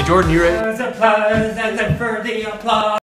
Jordan, you ready? Applause, applause, for the applause.